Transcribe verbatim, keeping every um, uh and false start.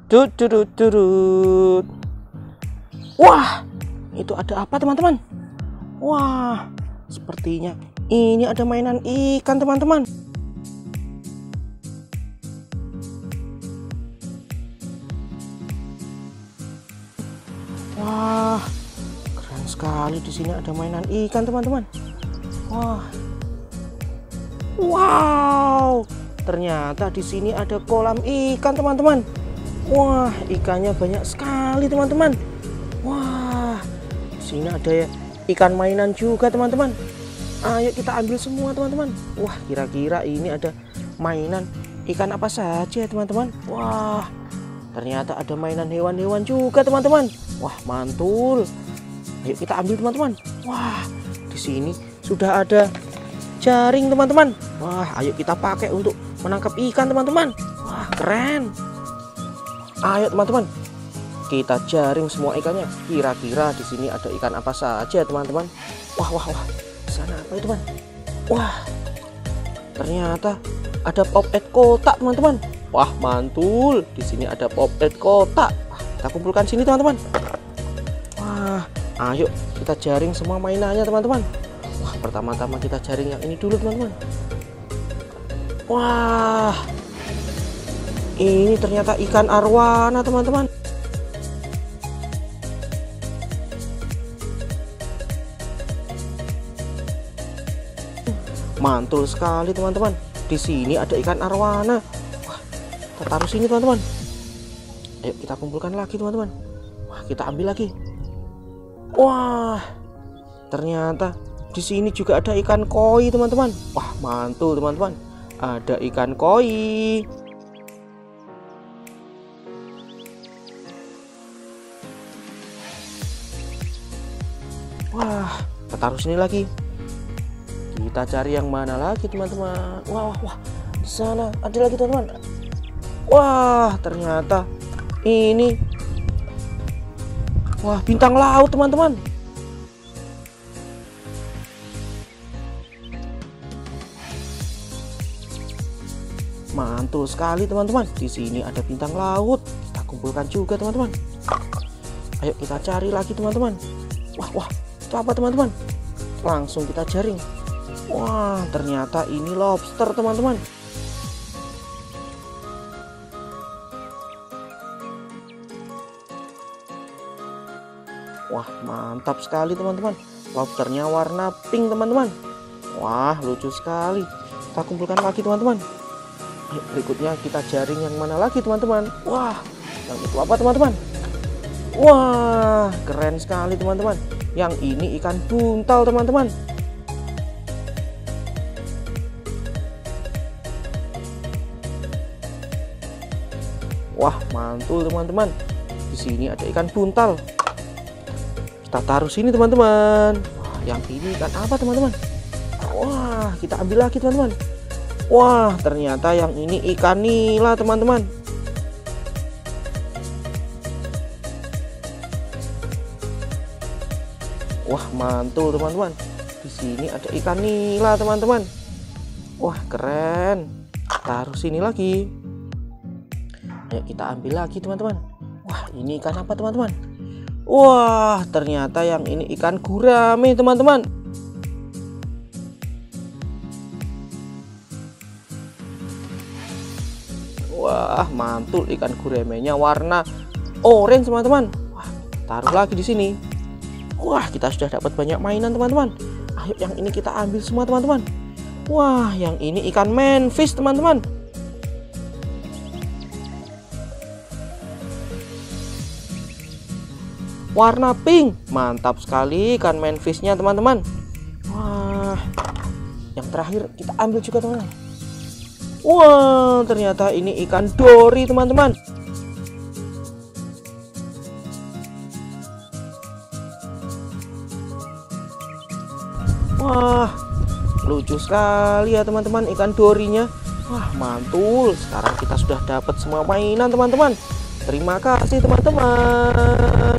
Tut turut turut. Wah, itu ada apa teman-teman? Wah, sepertinya ini ada mainan ikan teman-teman. Wah, keren sekali, di sini ada mainan ikan teman-teman. Wah, wow, ternyata di sini ada kolam ikan teman-teman. Wah, ikannya banyak sekali teman-teman. Wah, di sini ada ya ikan mainan juga teman-teman. Ayo kita ambil semua teman-teman. Wah, kira-kira ini ada mainan ikan apa saja teman-teman. Wah, ternyata ada mainan hewan-hewan juga teman-teman. Wah, mantul. Ayo kita ambil teman-teman. Wah, di sini sudah ada jaring teman-teman. Wah, ayo kita pakai untuk menangkap ikan teman-teman. Wah, keren. Ayo teman-teman, kita jaring semua ikannya. Kira-kira di sini ada ikan apa saja teman-teman. Wah, wah, wah. Di sana apa itu teman? Wah, ternyata ada pop-it kotak teman-teman. Wah, mantul. Di sini ada pop-it kotak. Kita kumpulkan sini teman-teman. Wah, ayo kita jaring semua mainannya teman-teman. Wah, pertama-tama kita jaring yang ini dulu teman-teman. Wah, ini ternyata ikan arwana teman-teman. Mantul sekali teman-teman. Di sini ada ikan arwana. Wah, kita taruh sini teman-teman. Ayo kita kumpulkan lagi teman-teman. Wah, kita ambil lagi. Wah, ternyata di sini juga ada ikan koi teman-teman. Wah, mantul teman-teman. Ada ikan koi. Wah, kita taruh sini lagi. Kita cari yang mana lagi teman-teman. Wah, wah, wah, di sana ada lagi teman-teman. Wah, ternyata ini, wah, bintang laut teman-teman. Mantul sekali teman-teman. Di sini ada bintang laut. Kita kumpulkan juga teman-teman. Ayo kita cari lagi teman-teman. Wah, wah, itu apa teman-teman? Langsung kita jaring. Wah, ternyata ini lobster teman-teman. Wah, mantap sekali teman-teman. Lobsternya warna pink teman-teman. Wah, lucu sekali. Kita kumpulkan lagi teman-teman. Berikutnya kita jaring yang mana lagi teman-teman. Wah, yang itu apa teman-teman? Wah, keren sekali teman-teman. Yang ini ikan buntal teman-teman. Wah, mantul teman-teman. Di sini ada ikan buntal. Kita taruh sini teman-teman. Wah, yang ini ikan apa teman-teman? Wah, kita ambil lagi teman-teman. Wah, ternyata yang ini ikan nila teman-teman. Wah, mantul teman-teman. Di sini ada ikan nila teman-teman. Wah, keren. Taruh sini lagi. Ayo kita ambil lagi teman-teman. Wah, ini ikan apa teman-teman? Wah, ternyata yang ini ikan gurame teman-teman. Wah, mantul, ikan guramenya warna orange teman-teman. Wah, taruh lagi di sini. Wah, kita sudah dapat banyak mainan teman-teman. Ayo yang ini kita ambil semua teman-teman. Wah, yang ini ikan manfish teman-teman. Warna pink, mantap sekali ikan manfishnya teman-teman. Wah, yang terakhir kita ambil juga teman-teman. Wah, ternyata ini ikan dori teman-teman. Wah, lucu sekali ya teman-teman ikan dorinya. Wah, mantul. Sekarang kita sudah dapat semua mainan teman-teman. Terima kasih teman-teman.